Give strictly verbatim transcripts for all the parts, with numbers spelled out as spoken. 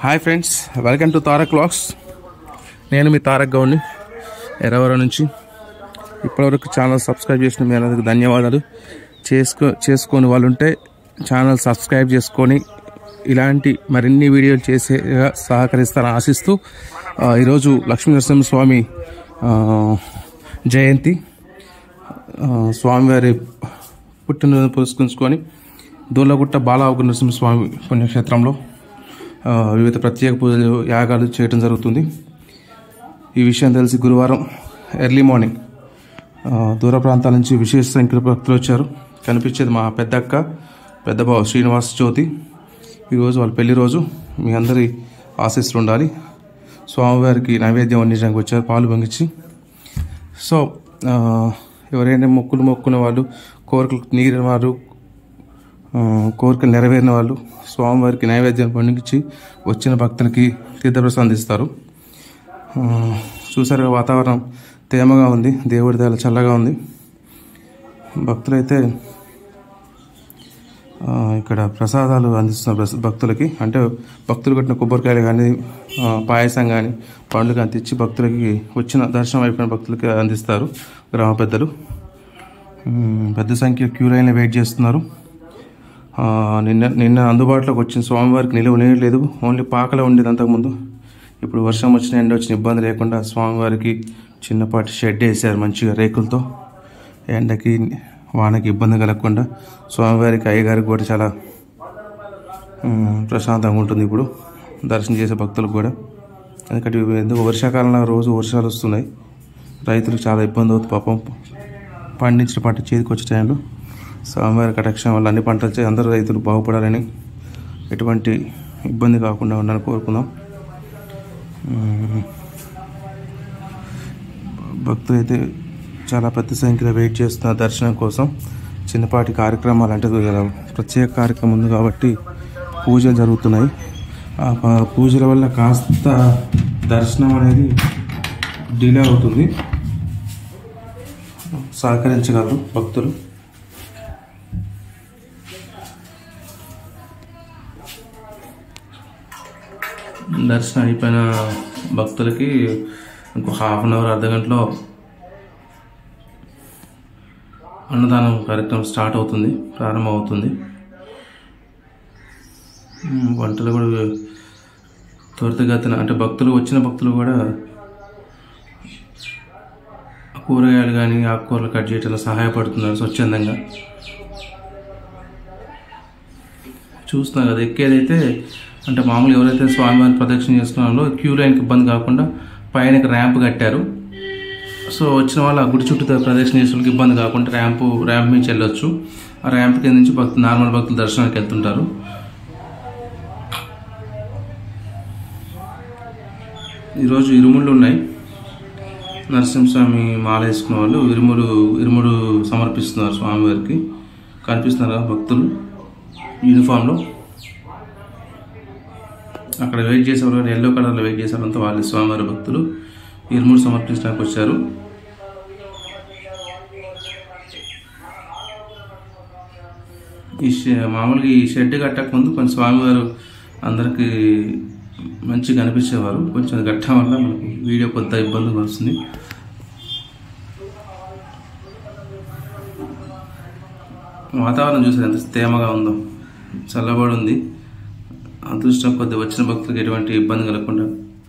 Hi friends, welcome to Tarak vlogs. నేను మీ తారక్ గౌడ్ని ఎర్రవరం నుంచి. ఇప్పటివరకు ఛానల్ సబ్స్క్రైబ్ చేసిన మీ అందరికి ధన్యవాదాలు. చేసుకో చేసుకొని వాళ్ళు ఉంటే ఛానల్ సబ్స్క్రైబ్ చేసుకొని ఇలాంటి మరిన్ని వీడియోలు చేసే సహకరిస్తారని ఆశిస్తూ ఈరోజు లక్ష్మీ నరసింహస్వామి జయంతి, స్వామివారి పుట్టినరోజు పురస్కరించుకొని దూలగుట్ట బాలావుగు నరసింహస్వామి పుణ్యక్షేత్రంలో వివిధ ప్రత్యేక పూజలు యాగాలు చేయడం జరుగుతుంది. ఈ విషయం తెలిసి గురువారం ఎర్లీ మార్నింగ్ దూర ప్రాంతాల నుంచి విశేష సంఖ్యలో భక్తులు వచ్చారు. కనిపించేది మా పెద్దక్క పెద్దబావ శ్రీనివాస్ జ్యోతి. ఈరోజు వాళ్ళ పెళ్లి రోజు. మీ అందరి ఆశీస్సులు ఉండాలి. స్వామివారికి నైవేద్యం అందించడానికి వచ్చారు, పాలు పొంగించి. సో ఎవరైనా మొక్కులు మొక్కున్న వాళ్ళు, కోరికలు నీరిన వారు, కోరికలు నెరవేరిన వాళ్ళు స్వామివారికి నైవేద్యం పండించి వచ్చిన భక్తులకి తీర్థప్రసాదం ఇస్తారు. చూసారుగా వాతావరణం తేమగా ఉంది, దేవుడి దయ చల్లగా ఉంది. భక్తులైతే ఇక్కడ ప్రసాదాలు అందిస్తున్నారు భక్తులకి. అంటే భక్తులు కట్టిన కొబ్బరికాయలు కానీ పాయసం కానీ పండ్లు కానీ తెచ్చి భక్తులకి వచ్చిన దర్శనం అయిపోయిన భక్తులకి అందిస్తారు గ్రామ పెద్దలు. పెద్ద సంఖ్య క్యూ లైన్లో వెయిట్ చేస్తున్నారు. నిన్న నిన్న అందుబాటులోకి వచ్చిన స్వామివారికి నిలువ లేదు, ఓన్లీ పాకలో ఉండేది అంతకుముందు. ఇప్పుడు వర్షం వచ్చిన ఎండ వచ్చిన ఇబ్బంది లేకుండా స్వామివారికి చిన్నపాటి షెడ్ వేసారు మంచిగా రేకులతో. ఎండకి వానకి ఇబ్బంది కలగకుండా స్వామివారికి అయ్యగారికి కూడా చాలా ప్రశాంతంగా ఉంటుంది ఇప్పుడు దర్శనం చేసే భక్తులకు కూడా. ఎందుకంటే ఎందుకు వర్షాకాలంలో రోజు వర్షాలు వస్తున్నాయి, రైతులకు చాలా ఇబ్బంది అవుతుంది పాపం. పండించిన పంట చేతికి వచ్చే టైంలో స్వామివారి కటాక్షం వల్ల అన్ని పంటలు అందరూ రైతులు బాగుపడాలని, ఎటువంటి ఇబ్బంది కాకుండా ఉండాలని కోరుకుందాం. భక్తులు అయితే చాలా పెద్ద సంఖ్యలో వెయిట్ చేస్తున్న దర్శనం కోసం. చిన్నపాటి కార్యక్రమాలు అంటే ప్రత్యేక కార్యక్రమం ఉంది కాబట్టి పూజలు జరుగుతున్నాయి. ఆ పూజల వల్ల కాస్త దర్శనం అనేది డిలే అవుతుంది. సహకరించగలరు భక్తులు. దర్శనం అయిపోయిన భక్తులకి ఇంకో హాఫ్ అన్ అవర్ అర్ధ గంటలో అన్నదానం కార్యక్రమం స్టార్ట్ అవుతుంది, ప్రారంభం అవుతుంది. వంటలు కూడా త్వరితగతిన, అంటే భక్తులు వచ్చిన భక్తులు కూడా కూరగాయలు కానీ ఆకుకూరలు కట్ చేయడంలో సహాయపడుతున్నారు స్వచ్ఛందంగా. చూస్తున్నారు కదా, ఎక్కేదైతే అంటే మామూలు ఎవరైతే స్వామివారిని ప్రదక్షిణ చేసుకున్నారో క్యూ లైన్కి ఇబ్బంది కాకుండా పైన ర్యాంప్ కట్టారు. సో వచ్చిన వాళ్ళు ఆ గుడి చుట్టూ ప్రదక్షిణ చేసే వాళ్ళకి ఇబ్బంది కాకుండా ర్యాంపు ర్యాంప్ నుంచి వెళ్ళొచ్చు. ఆ ర్యాంప్ కింద నుంచి భక్తులు నార్మల్ భక్తులు దర్శనానికి వెళ్తుంటారు. ఈరోజు ఇరుముళ్ళు ఉన్నాయి. నరసింహస్వామి మాల వేసుకున్న వాళ్ళు ఇరుములు ఇరుములు సమర్పిస్తున్నారు స్వామివారికి. కనిపిస్తున్నారు భక్తులు యూనిఫామ్లో. అక్కడ వెయిట్ చేసేవారు, ఎల్లో కలర్లో వెయిట్ చేసేవారంతా వాళ్ళు స్వామివారి భక్తులు ఇరుముడు సమర్పించడానికి వచ్చారు. ఈ మామూలుగా ఈ షెడ్ కట్టక ముందు కొంచెం స్వామివారు అందరికీ మంచిగా కనిపించేవారు. కొంచెం కట్టడం వల్ల మనకు వీడియో కొంత ఇబ్బంది వస్తుంది. వాతావరణం చూసారు ఎంత తేమగా ఉందో, చల్లబడి ఉంది. అదృష్టం కొద్ది వచ్చిన భక్తులకు ఎటువంటి ఇబ్బంది కలగకుండా.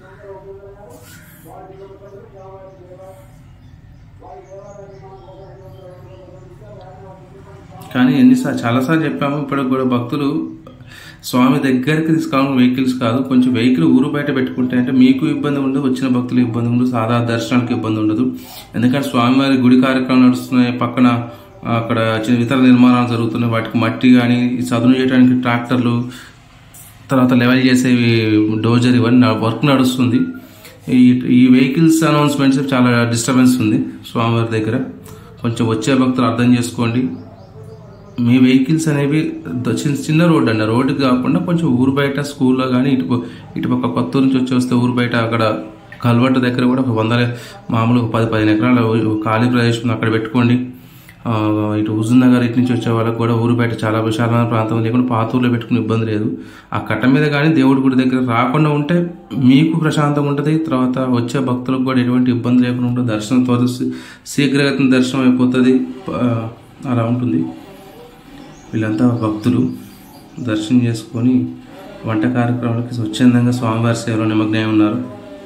కానీ ఎన్నిసార్లు చాలాసార్లు చెప్పాము, ఇప్పటికి కూడా భక్తులు స్వామి దగ్గరికి తీసుకోవాలని వెహికల్స్ కాదు, కొంచెం వెహికల్ ఊరు బయట పెట్టుకుంటే అంటే మీకు ఇబ్బంది ఉండదు, వచ్చిన భక్తులకు ఇబ్బంది ఉండదు, సాధారణ దర్శనానికి ఇబ్బంది ఉండదు. ఎందుకంటే స్వామివారి గుడి కార్యక్రమం నడుస్తున్నాయి, పక్కన అక్కడ చిన్న ఇతర నిర్మాణాలు జరుగుతున్నాయి. వాటికి మట్టి కానీ చదును చేయడానికి ట్రాక్టర్లు, తర్వాత లెవెల్ చేసేవి డోజర్, ఇవన్నీ వర్క్ నడుస్తుంది. ఈ ఈ వెహికల్స్ అనౌన్స్మెంట్స్ చాలా డిస్టర్బెన్స్ ఉంది స్వామివారి దగ్గర. కొంచెం వచ్చే భక్తులు అర్థం చేసుకోండి. మీ వెహికల్స్ అనేవి చిన్న చిన్న రోడ్డు అండి, రోడ్డుకి కాకుండా కొంచెం ఊరు బయట స్కూల్లో కానీ ఇటు ఇటుపక్క కొత్తూరు నుంచి వచ్చి వస్తే ఊరు బయట అక్కడ కల్వర్ట్ దగ్గర కూడా ఒక వందల మామూలు పది పదిహేను ఎకరాల ఖాళీ ప్రదేశం అక్కడ పెట్టుకోండి. ఇటు హుజూర్ నగర్ ఇటు నుంచి వచ్చే వాళ్ళకి కూడా ఊరు బయట చాలా విశాలమైన ప్రాంతం లేకుండా పాత ఊర్లో పెట్టుకునే ఇబ్బంది లేదు. ఆ కట్ట మీద కానీ దేవుడి గుడి దగ్గర రాకుండా ఉంటే మీకు ప్రశాంతంగా ఉంటుంది. తర్వాత వచ్చే భక్తులకు కూడా ఎటువంటి ఇబ్బంది లేకుండా ఉంటుంది. దర్శనం త్వర శీఘ్రగతిన దర్శనం అయిపోతుంది. అలా ఉంటుంది. వీళ్ళంతా భక్తులు దర్శనం చేసుకొని వంట కార్యక్రమాలకి స్వచ్ఛందంగా స్వామివారి సేవలో నిమగ్నమై ఉన్నారు.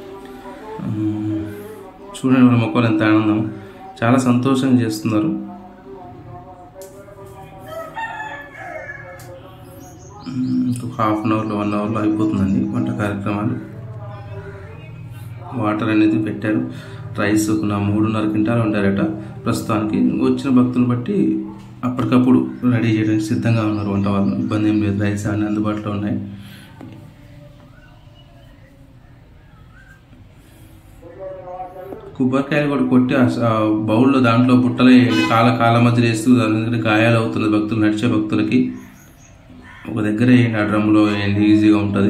చూడండి వాళ్ళ మొక్కలు ఎంత ఆనందం, చాలా సంతోషంగా చేస్తున్నారు. ఇంకొక హాఫ్ అన్ అవర్లో వన్ అవర్లో అయిపోతుందండి వంట కార్యక్రమాలు. వాటర్ అనేది పెట్టారు. రైస్ ఒక నా మూడున్నర క్వింటాలు వండారట. ప్రస్తుతానికి వచ్చిన భక్తులను బట్టి అప్పటికప్పుడు రెడీ చేయడానికి సిద్ధంగా ఉన్నారు వంట వాళ్ళు. ఇబ్బంది ఏం లేదు. రైస్ అన్నీ అందుబాటులో ఉన్నాయి. కొబ్బరికాయలు కూడా కొట్టి ఆ బౌల్లో దాంట్లో బుట్టలు వేయండి. కాల కాల మధ్య వేస్తూ దాని దగ్గర గాయాలు అవుతుంది భక్తులు, నడిచే భక్తులకి. ఒక దగ్గర వేయండి, ఆ డ్రమ్లో వేయండి, ఈజీగా ఉంటుంది.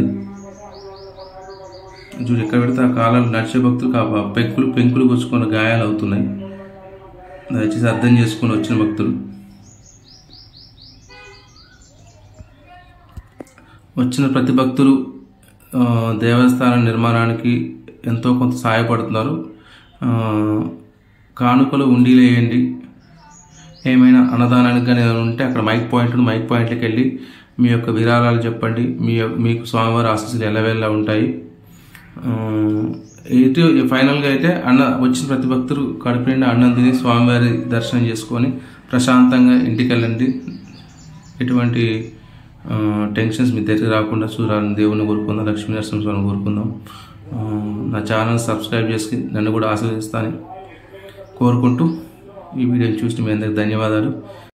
చూడు ఎక్కడ పెడితే ఆ కాలాలు నడిచే భక్తులకు ఆ పెంకులు పెంకులు పుచ్చుకొని గాయాలు అవుతున్నాయి. దయచేసి అర్థం చేసుకొని వచ్చిన భక్తులు. వచ్చిన ప్రతి భక్తులు దేవస్థానం నిర్మాణానికి ఎంతో కొంత సహాయపడుతున్నారు. కానుకలు ఉండీలు వేయండి. ఏమైనా అన్నదానానికి కానీ ఏమైనా ఉంటే అక్కడ మైక్ పాయింట్ మైక్ పాయింట్కి వెళ్ళి మీ యొక్క విరాళాలు చెప్పండి. మీ మీకు స్వామివారి ఆశీస్సులు ఎల్లవేళలా ఉంటాయి. ఇటు ఫైనల్గా అయితే అన్న వచ్చిన ప్రతి భక్తులు కడుపు నిండా అన్నం తిని స్వామివారి దర్శనం చేసుకొని ప్రశాంతంగా ఇంటికి వెళ్ళండి. ఎటువంటి టెన్షన్స్ మీ దగ్గర రాకుండా చూడాలని దేవుని కోరుకుందాం. లక్ష్మీ నరసింహస్వామిని కోరుకుందాం. నా ఛానల్ సబ్స్క్రైబ్ చేసి నన్ను కూడా ఆశీర్వదిస్తానని కోరుకుంటూ ఈ వీడియోని చూసి మీ అందరికి ధన్యవాదాలు.